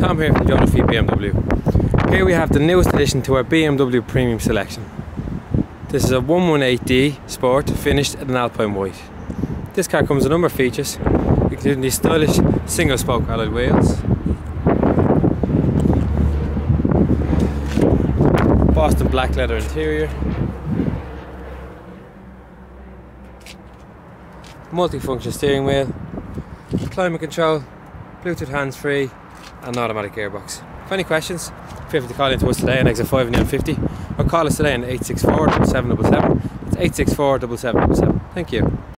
Tom here from Duffy BMW. Here we have the newest addition to our BMW premium selection. This is a 118D Sport finished in an Alpine white. This car comes with a number of features, including these stylish single spoke alloy wheels, Boston black leather interior, multi-function steering wheel, climate control, Bluetooth hands-free and an automatic gearbox. For any questions, feel free to call in to us today on exit 5 and M50 or call us today on 864 7777. It's 864 7777. Thank you.